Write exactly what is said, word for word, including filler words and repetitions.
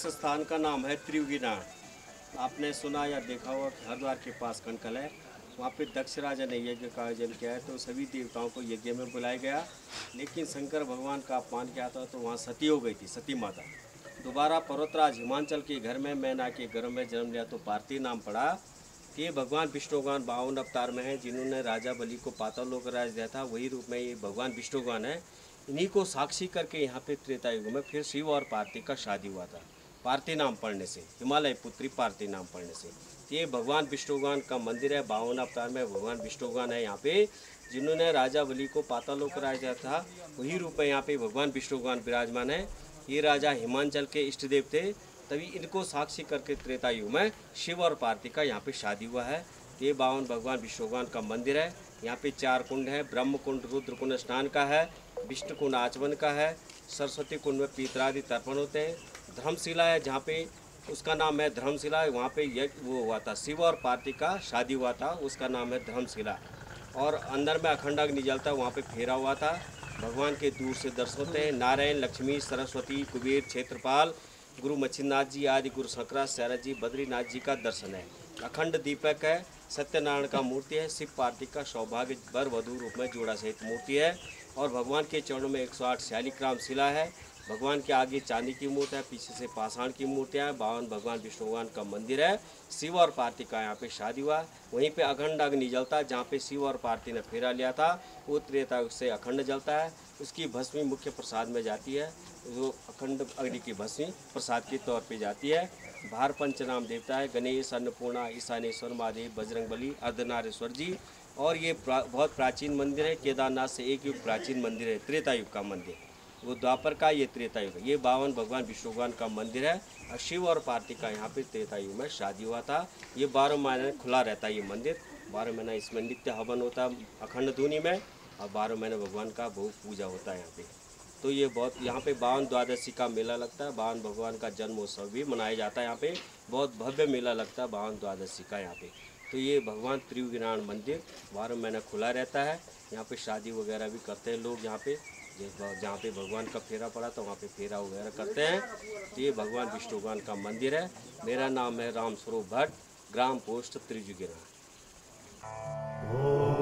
इस स्थान का नाम है त्रियुगीनारायण। आपने सुना या देखा होगा कि हरिद्वार के पास कनकल है, वहाँ पे दक्ष राजा ने यज्ञ का आयोजन किया है, तो सभी देवताओं को यज्ञ में बुलाया गया, लेकिन शंकर भगवान का अपमान किया था तो वहाँ सती हो गई थी, सती माता। दोबारा पर्वतराज हिमांचल के घर में मैना के गर्भ में जन्म लिया तो पार्थिव नाम पड़ा। ये भगवान विष्णु भगवान बावन अवतार में है, जिन्होंने राजा बलि को पाताल लोक राज दिया था, वही रूप में ये भगवान विष्णु भगवान है। इन्हीं को साक्षी करके यहाँ पे त्रेता युग में फिर शिव और पार्थिव का शादी हुआ था, पार्थिव नाम पढ़ने से, हिमालय पुत्री पार्थिव नाम पढ़ने से। ये भगवान विष्णु भगवान का मंदिर है, बावन अवतार में भगवान विष्णु भगवान है यहाँ पे, जिन्होंने राजा बलि को पाताल लोक राज दिया था, वही रूप में यहाँ पे भगवान विष्णु भगवान विराजमान है। ये राजा हिमांचल के इष्ट देव थे, तभी इनको साक्षी करके त्रेता युग में शिव और पार्थिव का यहाँ पे शादी हुआ है। ये बावन भगवान विष्णु भगवान का मंदिर है। यहाँ पे चार कुंड है, ब्रह्म कुंड रुद्र कुंड स्नान का है, विष्णु कुंड आचमन का है, सरस्वती कुंड में पीतरादि तर्पण होते हैं, धर्मशिला है जहाँ पे उसका नाम है धर्मशिला, वहाँ पे यज्ञ वो हुआ था, शिव और पार्थिव का शादी हुआ था, उसका नाम है धर्मशिला। और अंदर में अखंड अग्नि जलता है, वहाँ पे फेरा हुआ था। भगवान के दूर से दर्शन होते हैं, नारायण, लक्ष्मी, सरस्वती, कुबेर, क्षेत्रपाल, गुरु मच्छिन्नाथ जी आदि, गुरु शंकराचार्य जी, बद्रीनाथ जी का दर्शन है। अखंड दीपक है, सत्यनारायण का मूर्ति है, शिव पार्थिव का सौभाग्य वर वधु रूप में जोड़ा सहित मूर्ति है। और भगवान के चरणों में एक सौ आठ शालिग्राम शिला है। भगवान के आगे चांदी की मूर्ति है, पीछे से पाषाण की मूर्तियाँ हैं। बावन भगवान विष्णु भगवान का मंदिर है। शिव और पार्थिव का यहाँ पे शादी हुआ। वहीं पे अखंड अग्नि जलता है, जहाँ पे शिव और पार्थिव ने फेरा लिया था, वो त्रेता युग से अखंड जलता है। उसकी भस्मी मुख्य प्रसाद में जाती है, वो अखंड अग्नि की भस्मी प्रसाद के तौर पे जाती है। बाहर पंचनाम देवता है, गणेश, अन्नपूर्णा, ईशानेश्वर, महादेव, बजरंगबली, अर्धनारेश्वर जी। और ये प्रा, बहुत प्राचीन मंदिर है, केदारनाथ से एक युग प्राचीन मंदिर है, त्रेता युग का मंदिर। वो द्वापर का, ये त्रेता युग है। ये बावन भगवान विष्णु भगवान का मंदिर है और शिव और पार्थिव का यहाँ पे त्रेता युग में शादी हुआ था। ये बारह महीने खुला रहता है ये मंदिर, बारह महीना इसमें नित्य हवन होता है अखंड धुनी में, और बारह महीने भगवान का भोग पूजा होता है यहाँ पे। तो ये बहुत यहाँ पे बावन द्वादशी का मेला लगता है, बावन भगवान का जन्मोत्सव भी मनाया जाता है यहाँ पे, बहुत भव्य मेला लगता है बावन द्वादशी का यहाँ पे। तो ये भगवान त्रियुगीनारायण मंदिर बारह महीना खुला रहता है। यहाँ पे शादी वगैरह भी करते हैं लोग, यहाँ पे जहाँ पे भगवान का फेरा पड़ा तो वहाँ पे फेरा वगैरह करते हैं। तो ये भगवान विष्णु भगवान का मंदिर है। मेरा नाम है राम स्वरूप भट्ट, ग्राम पोस्ट त्रियुगीनारायण।